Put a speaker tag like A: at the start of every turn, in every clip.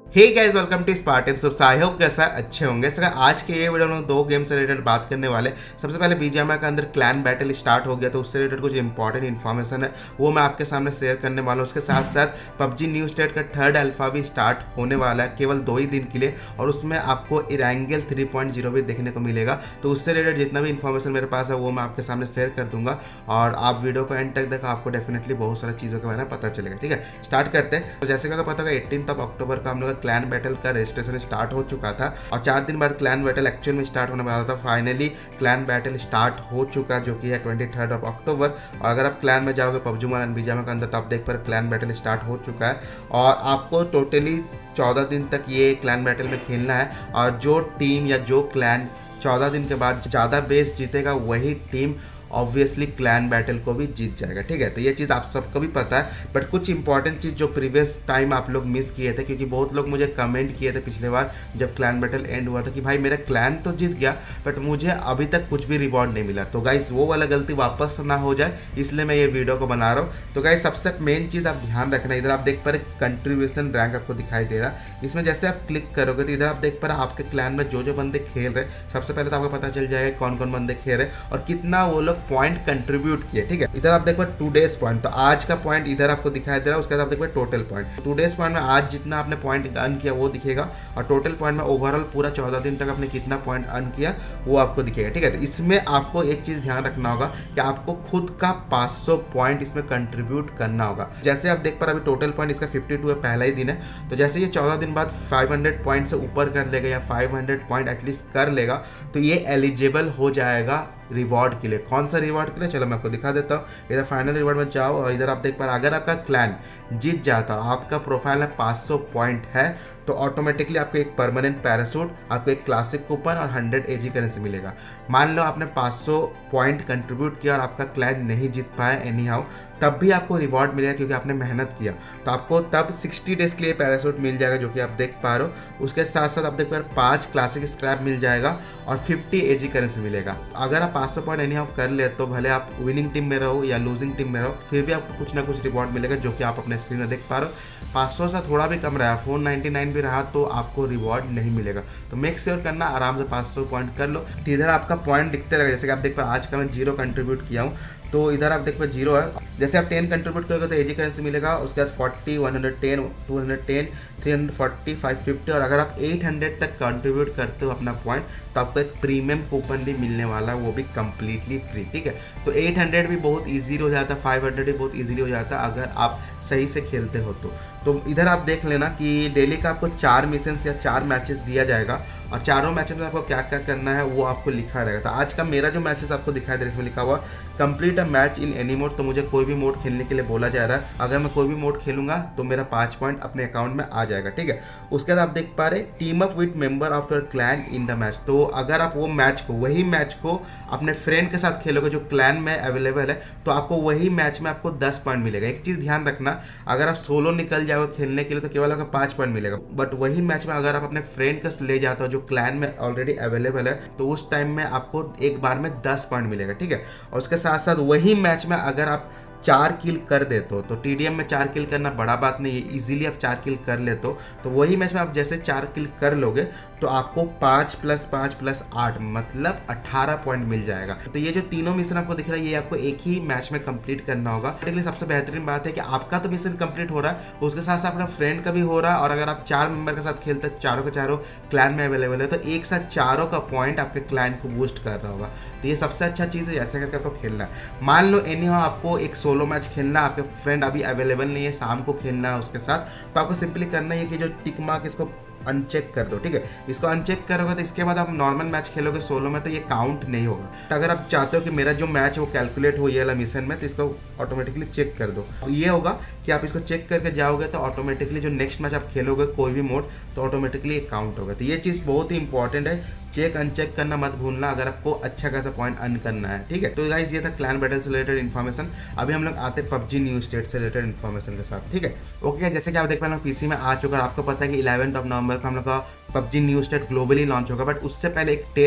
A: Hey guys, welcome to Spartan subs. I hope कैसा अच्छे होंगे। सर आज के ये वीडियो में दो गेम से रिलेटेड बात करने वाले। सबसे पहले बीजीएमआई के अंदर क्लैन बैटल स्टार्ट हो गया, तो उससे रिलेटेड कुछ इंपॉर्टेंट इन्फॉर्मेशन है वो मैं आपके सामने शेयर करने वाला हूँ। उसके साथ साथ पबजी न्यू स्टेट का थर्ड अल्फा भी स्टार्ट होने वाला है केवल 2 ही दिन के लिए, और उसमें आपको इरेंगल 3.0 भी देखने को मिलेगा। तो उससे रिलेटेड जितना भी इन्फॉर्मेशन मेरे पास है वो मैं आपके सामने शेयर कर दूंगा, और आप वीडियो को एंड तक देखा, आपको डेफिनेटली बहुत सारी चीज़ों के बारे में पता चलेगा। ठीक है, स्टार्ट करते हैं। तो जैसे कि पता होगा 18 अक्टूबर का हम लोग का क्लैन बैटल का रजिस्ट्रेशन स्टार्ट हो चुका था, और 4 दिन बाद क्लैन बैटल एक्चुअल में स्टार्ट होने वाला था। फाइनली क्लैन बैटल स्टार्ट हो चुका, जो कि है 23 अक्टूबर। और अगर आप क्लैन में जाओगे पबजी एंड बीजीएमआई के अंदर, तो आप देख पर क्लैन बैटल स्टार्ट हो चुका है, और आपको टोटली 14 दिन तक ये क्लैन बैटल में खेलना है। और जो टीम या जो क्लैन 14 दिन के बाद ज़्यादा बेस जीतेगा, वही टीम ऑब्वियसली क्लैन बैटल को भी जीत जाएगा। ठीक है, तो ये चीज़ आप सबको भी पता है, बट कुछ इंपॉर्टेंट चीज़ जो प्रीवियस टाइम आप लोग मिस किए थे, क्योंकि बहुत लोग मुझे कमेंट किए थे पिछले बार जब क्लैन बैटल एंड हुआ था कि भाई मेरा क्लैन तो जीत गया बट मुझे अभी तक कुछ भी रिवॉर्ड नहीं मिला। तो गाइस वो वाला गलती वापस ना हो जाए, इसलिए मैं ये वीडियो को बना रहा हूँ। तो गाइस सबसे मेन चीज़ आप ध्यान रखना, इधर आप देख पा रहे कंट्रीब्यूशन रैंक आपको दिखाई दे रहा है। इसमें जैसे आप क्लिक करोगे तो इधर आप देख पा रहे आपके क्लैन में जो जो बंदे खेल रहे हैं, सबसे पहले तो आपको पता चल जाएगा कौन कौन बंदे खेल रहे हैं और कितना वो लोग पॉइंट कंट्रीब्यूट किए। ठीक है, इधर आप देखो 2 डेज पॉइंट, तो आज का पॉइंट इधर आपको दिखाई दे रहा है। उसके बाद आप देखो टोटल पॉइंट, 2 डेज पॉइंट में आज जितना आपने पॉइंट अर्न किया वो दिखेगा, और टोटल पॉइंट में ओवरऑल पूरा 14 दिन तक आपने कितना पॉइंट अर्न किया वो आपको दिखेगा। ठीक है, तो इसमें आपको एक चीज ध्यान रखना होगा कि आपको खुद का 500 पॉइंट इसमें कंट्रीब्यूट करना होगा। जैसे आप देख पा रहे अभी टोटल पॉइंट इसका 52 है, पहला ही दिन है। तो जैसे ये 14 दिन बाद 500 पॉइंट से ऊपर कर लेगा या 500 पॉइंट एटलीस्ट कर लेगा, तो ये एलिजिबल हो जाएगा रिवॉर्ड के लिए। कौन सा रिवॉर्ड के लिए, चलो मैं आपको दिखा देता हूँ। इधर फाइनल रिवॉर्ड में जाओ, और इधर आप देख पा रहे अगर आपका क्लैन जीत जाता है, आपका प्रोफाइल में 500 पॉइंट है, तो ऑटोमेटिकली आपको एक परमानेंट पैरासूट, आपको एक क्लासिक कूपन और 100 एजी करेंसी मिलेगा। मान लो आपने 500 पॉइंट कंट्रीब्यूट किया और आपका क्लैन नहीं जीत पाया एनी हाउ, तब भी आपको रिवॉर्ड मिलेगा क्योंकि आपने मेहनत किया। तो आपको तब 60 डेज के लिए पैरासूट मिल जाएगा, जो कि आप देख पा रहे हो। उसके साथ साथ आप देख पा रहे 5 क्लासिक स्क्रैप मिल जाएगा और 50 एजी करेंसी मिलेगा। अगर आप 500 पॉइंट एनी हाउ कर ले, तो भले आप विनिंग टीम में रहो या लूजिंग टीम में रहो, फिर भी आपको कुछ ना कुछ रिवॉर्ड मिलेगा, जो कि आप अपने स्क्रीन में देख पा रहे हो। 500 से थोड़ा भी कम रहा, 499 भी रहा, तो आपको रिवॉर्ड नहीं मिलेगा। तो मेक श्योर करना आराम से 500 पॉइंट कर लो। तो इधर आपका पॉइंट दिखते रहेगा। जैसे कि आप देख पा आज का मैं 0 कंट्रीब्यूट किया हूँ, तो इधर आप देख पा 0 है। जैसे आप 10 कंट्रीब्यूट करोगे तो एजी करेंसी मिलेगा। उसके बाद 40, 110, 210, 340, 550, और अगर आप 800 तक कंट्रीब्यूट करते हो अपना पॉइंट, तो आपको एक प्रीमियम कूपन भी मिलने वाला है, वो भी कंप्लीटली फ्री। ठीक है, तो 800 भी बहुत ईजी हो जाता है, 500 भी बहुत ईजिली हो जाता है अगर आप सही से खेलते हो तो इधर आप देख लेना कि डेली का आपको 4 मिशंस या 4 मैचेस दिया जाएगा, और चारों मैचेस में आपको क्या क्या करना है वो आपको लिखा रहेगा। तो आज का मेरा जो मैचेस आपको दिखाई दे रहा है, इसमें लिखा हुआ complete a match in any mode. तो मुझे कोई भी मोड खेलने के लिए बोला जा रहा है। अगर मैं कोई भी मोड खेलूंगा तो मेरा 5 पॉइंट अपने अकाउंट में आ जाएगा। ठीक है, उसके बाद आप देख पा रहे team up with member of your clan in the match. तो अगर आप वो मैच को, वही मैच को अपने फ्रेंड के साथ खेलोगे जो क्लैन में अवेलेबल है, तो आपको वही मैच में आपको 10 पॉइंट मिलेगा। एक चीज़ ध्यान रखना, अगर आप सोलो निकल जाओगे खेलने के लिए तो केवल आपको 5 पॉइंट मिलेगा, बट वही मैच में अगर आप अपने फ्रेंड को ले जाते हो जो क्लैन में ऑलरेडी अवेलेबल है, तो उस टाइम में आपको एक बार में 10 पॉइंट मिलेगा। ठीक है, और उसके साथ साथ वही मैच में अगर आप 4 किल कर देते हो, तो टीडीएम में 4 किल करना बड़ा बात नहीं है, इजीली आप 4 किल कर लेते हो। तो वही मैच में आप जैसे 4 किल कर लोगे तो आपको 5 + 5 + 8 मतलब 18 पॉइंट मिल जाएगा। तो ये जो तीनों मिशन आपको दिख रहा है, ये आपको एक ही मैच में कंप्लीट करना होगा। सबसे बेहतरीन बात है कि आपका तो मिशन कंप्लीट हो रहा है, उसके साथ साथ अपना फ्रेंड का भी हो रहा है, और अगर आप 4 मेंबर के साथ खेलते हैं, चारों के चारों क्लैन में अवेलेबल है, तो एक साथ चारों का पॉइंट आपके क्लैन को बूस्ट कर रहा होगा। तो ये सबसे अच्छा चीज़ है, ऐसा करके आपको खेलना है। मान लो एनी हाउ आपको एक सोलो मैच खेलना, आपके फ्रेंड अभी अवेलेबल नहीं है, शाम को खेलना है उसके साथ, तो आपको सिंपली करना है कि जो टिक मार्क इसको अनचेक कर दो। ठीक है, इसको अनचेक करोगे तो इसके बाद आप नॉर्मल मैच खेलोगे सोलो में, तो ये काउंट नहीं होगा। तो अगर आप चाहते हो कि मेरा जो मैच है वो कैलकुलेट हो ये वाला मिशन में, तो इसको ऑटोमेटिकली चेक कर दो। ये होगा कि आप इसको चेक करके जाओगे तो ऑटोमेटिकली जो नेक्स्ट मैच आप खेलोगे कोई भी मोड, तो ऑटोमेटिकली ये काउंट होगा। तो ये चीज़ बहुत ही इंपॉर्टेंट है, चेक अनचेक करना मत भूलना अगर आपको अच्छा खासा पॉइंट अर्न करना है। ठीक है, तो गाइस ये था क्लैन बैटल से रिलेटेड इन्फॉर्मेशन। अभी हम लोग आते हैं पबजी न्यू स्टेट से रिलेटेड इन्फॉर्मेशन के साथ। ठीक है, ओके, जैसे कि आप देख पा रहे हैं पीसी में आ चुका है। आपको पता है कि 11 नवंबर को हम लोग का PUBG new state globally launch होगा, बट उससे पहले एक टेस्ट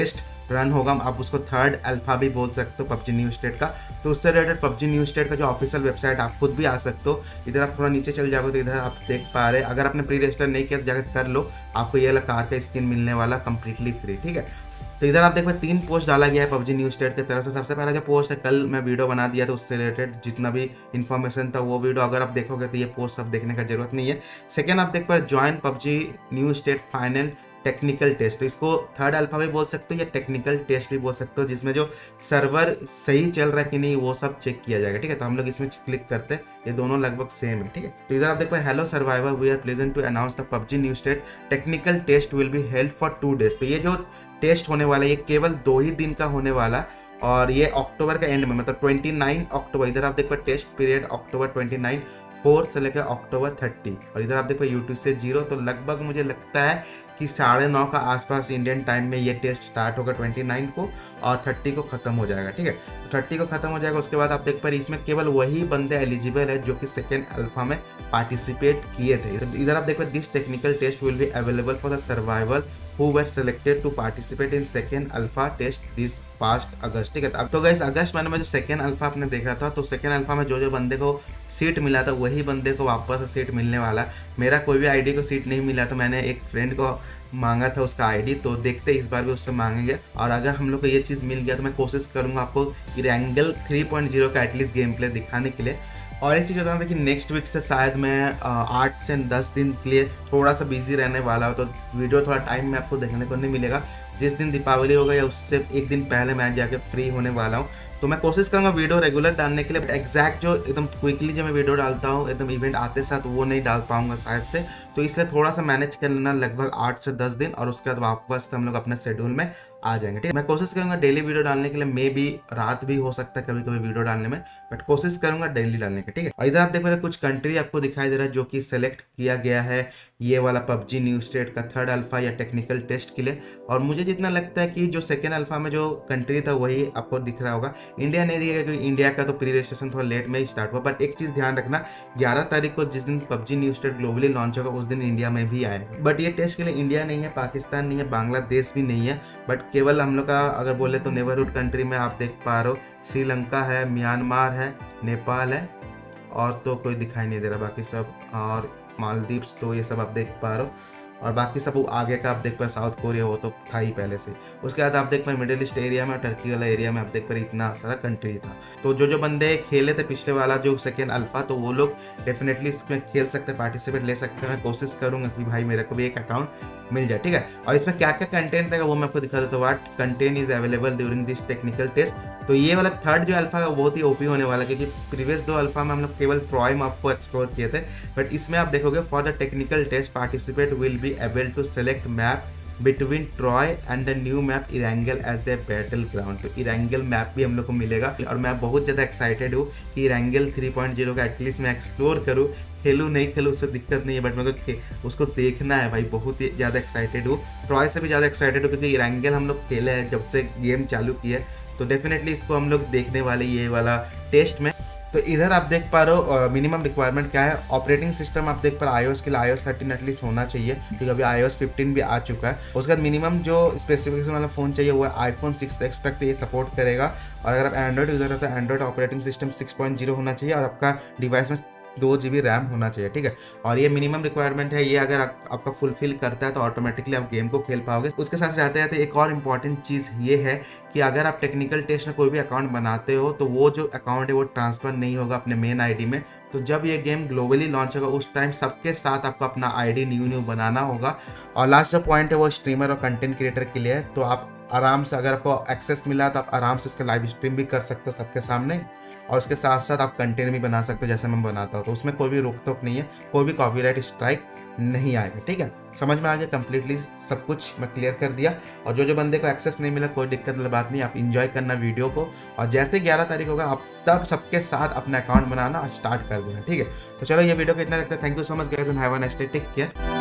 A: रन होगा, आप उसको थर्ड अल्फा भी बोल सकते हो पबजी न्यू स्टेट का। तो उससे रिलेटेड पबजी न्यू स्टेट का जो ऑफिशियल वेबसाइट आप खुद भी आ सकते हो। इधर आप थोड़ा नीचे चल जाओगे तो इधर आप देख पा रहे हैं, अगर आपने प्री रजिस्टर नहीं किया तो जाकर कर लो, आपको ये वाला कार का स्किन मिलने वाला कंप्लीटली फ्री, ठीक है। तो इधर आप देखो 3 पोस्ट डाला गया है पबजी न्यू स्टेट की तरफ से। सबसे पहला जो पोस्ट है, कल मैं वीडियो बना दिया था उससे रिलेटेड जितना भी इन्फॉर्मेशन था, वो वीडियो अगर आप देखोगे तो ये पोस्ट सब देखने का जरूरत नहीं है। सेकेंड आप देख पा रहे join PUBG new state final technical test, तो इसको थर्ड अल्फा भी बोल सकते हो या टेक्निकल टेस्ट भी बोल सकते हो, जिसमें जो सर्वर सही चल रहा है कि नहीं वो सब चेक किया जाएगा, ठीक है। तो हम लोग इसमें क्लिक करते हैं, ये दोनों लगभग सेम है, ठीक है। तो इधर आप देख पाए hello survivor, we are pleasant to announce the PUBG new state technical test will be held for 2 days। तो ये जो टेस्ट होने वाला है ये केवल 2 ही दिन का होने वाला, और ये अक्टूबर के एंड में, मतलब 29 अक्टूबर। इधर आप देख पाए टेस्ट पीरियड अक्टूबर 29 4 से लेकर अक्टूबर 30, और इधर आप देखो यूट्यूब से 0। तो लगभग मुझे लगता है कि 9:30 का आसपास इंडियन टाइम में ये टेस्ट स्टार्ट होगा 29 को, और 30 को खत्म हो जाएगा, ठीक है। तो 30 को खत्म हो जाएगा, उसके बाद आप देख पा रहे इसमें केवल वही बंदे एलिजिबल है जो कि सेकेंड अल्फा में पार्टिसिपेट किए थे। इधर आप देख पा this technical test will be available for the survival who were selected to participate in second alpha test this past August, ठीक है। तो गाइस अगस्त महीने में जो सेकेंड अल्फा आपने देखा था, तो सेकेंड अल्फा में जो बंदे को सीट मिला था वही बंदे को वापस सीट मिलने वाला। मेरा कोई भी आईडी को सीट नहीं मिला, तो मैंने एक फ्रेंड को मांगा था उसका आईडी, तो देखते इस बार भी उससे मांगेंगे। और अगर हम लोग को ये चीज़ मिल गया तो मैं कोशिश करूँगा आपको एरेंगल 3.0 का एटलीस्ट गेम प्ले दिखाने के लिए। और एक चीज़ बता था कि नेक्स्ट वीक से शायद मैं 8 से 10 दिन के लिए थोड़ा सा बिजी रहने वाला हूँ, तो वीडियो थोड़ा टाइम में आपको देखने को नहीं मिलेगा। जिस दिन दीपावली होगा या उससे एक दिन पहले मैं जाके फ्री होने वाला हूँ, तो मैं कोशिश करूँगा वीडियो रेगुलर डालने के लिए। बट एग्जैक्ट जो एकदम क्विकली जो मैं वीडियो डालता हूँ एकदम इवेंट आते साथ, वो नहीं डाल पाऊंगा शायद से। तो इसलिए थोड़ा सा मैनेज कर लेना, लगभग 8 से 10 दिन, और उसके बाद वापस हम लोग अपने शेड्यूल में आ जाएंगे, ठीक है। मैं कोशिश करूंगा डेली वीडियो डालने के लिए, मे भी रात भी हो सकता है कभी कभी वीडियो डालने में, बट कोशिश करूंगा डेली डालने की, ठीक है। और इधर आप देख रहे कुछ कंट्री आपको दिखाई दे रहा है जो कि सेलेक्ट किया गया है ये वाला पबजी न्यू स्टेट का थर्ड अल्फा या टेक्निकल टेस्ट के लिए। और मुझे जितना लगता है कि जो सेकेंड अल्फा में जो कंट्री था वही आपको दिख रहा होगा। इंडिया नहीं दिखेगा क्योंकि इंडिया का तो प्री रजिस्ट्रेशन थोड़ा लेट में ही स्टार्ट हुआ। बट एक चीज़ ध्यान रखना, 11 तारीख को जिस दिन PUBG new state globally launch होगा उस दिन इंडिया में भी आएगा। बट ये टेस्ट के लिए इंडिया नहीं है, पाकिस्तान नहीं है, बांग्लादेश भी नहीं है, बट केवल हम लोग का अगर बोले तो नेबरहुड कंट्री में आप देख पा रहे हो श्रीलंका है, म्यांमार है, नेपाल है, और तो कोई दिखाई नहीं दे रहा बाकी सब, और मालदीव्स, तो ये सब आप देख पा रहे हो। और बाकी सब आगे का आप देख पा साउथ कोरिया, वो तो था ही पहले से। उसके बाद आप देख पा मिडिल ईस्ट एरिया में, टर्की वाला एरिया में आप देख पा इतना सारा कंट्री था। तो जो बंदे खेले थे पिछले वाला जो सेकेंड अल्फा, तो वो लोग डेफिनेटली इसमें खेल सकते हैं, पार्टिसिपेट ले सकते हैं। मैं कोशिश करूंगा कि भाई मेरे को भी एक अकाउंट मिल जाए, ठीक है। और इसमें क्या क्या कंटेंट रहेगा वो मैं आपको दिखा देता हूँ। What content is available during this technical test. तो ये वाला थर्ड जो अल्फा है वो बहुत ही ओपी होने वाला है, क्योंकि प्रीवियस 2 अल्फा में हम लोग केवल ट्रॉय मैप को एक्सप्लोर किए थे। बट इसमें आप देखोगे for the technical test participate will be able to select map between Troy and the new map Erangel as the battle ground. तो इरेंगल मैप भी हम लोग को मिलेगा, और मैं बहुत ज़्यादा एक्साइटेड हूँ कि इरेंगल 3.0 का एटलीस्ट मैं एक्सप्लोर करूँ। खेलूँ नहीं खेलूँ उससे दिक्कत नहीं है, बट मेरे को उसको देखना है भाई, बहुत ही ज़्यादा एक्साइटेड हूँ। ट्रॉय से भी ज़्यादा एक्साइटेड हूँ क्योंकि इरेंगल हम लोग खेले हैं जब से गेम चालू किया है, तो डेफिनेटली इसको हम लोग देखने वाले ये वाला टेस्ट में। तो इधर आप देख पा रहे हो मिनिमम रिक्वायरमेंट क्या है। ऑपरेटिंग सिस्टम आप देख पा रहे हो iOS के लिए iOS 13 एटलीस्ट होना चाहिए, क्योंकि अभी iOS 15 भी आ चुका है। उसके बाद मिनिमम जो स्पेसिफिकेशन वाला फ़ोन चाहिए वो है iPhone 6X तक, तो ये सपोर्ट करेगा। और अगर आप एंड्रॉइड यूज़र हो तो एंड्रॉइड ऑपरेटिंग सिस्टम 6.0 होना चाहिए, और आपका डिवाइस में 2 GB रैम होना चाहिए, ठीक है। और ये मिनिमम रिक्वायरमेंट है, ये अगर आपका फुलफिल करता है तो ऑटोमेटिकली आप गेम को खेल पाओगे। उसके साथ जाते जाते एक और इम्पॉर्टेंट चीज़ ये है कि अगर आप टेक्निकल टेस्ट में कोई भी अकाउंट बनाते हो तो वो जो अकाउंट है वो ट्रांसफ़र नहीं होगा अपने मेन आईडी में। तो जब ये गेम ग्लोबली लॉन्च होगा उस टाइम सबके साथ आपको अपना आईडी न्यू बनाना होगा। और लास्ट जो पॉइंट है वो स्ट्रीमर और कंटेंट क्रिएटर के लिए है, तो आप आराम से अगर आपको एक्सेस मिला तो आप आराम से इसका लाइव स्ट्रीम भी कर सकते हो सबके सामने, और उसके साथ साथ आप कंटेंट भी बना सकते हो जैसे मैं बनाता हूँ। तो उसमें कोई भी रोक टोक नहीं है, कोई भी कॉपीराइट स्ट्राइक नहीं आएगा, ठीक है। समझ में आ गया, कंप्लीटली सब कुछ मैं क्लियर कर दिया। और जो बंदे को एक्सेस नहीं मिला कोई दिक्कत वाली बात नहीं, आप इंजॉय करना वीडियो को, और जैसे 11 तारीख होगा आप तब सबके साथ अपना अकाउंट बनाना स्टार्ट कर देना, ठीक है। तो चलो ये वीडियो को इतना लगता है। Thank you so much guys and have a nice day, take care.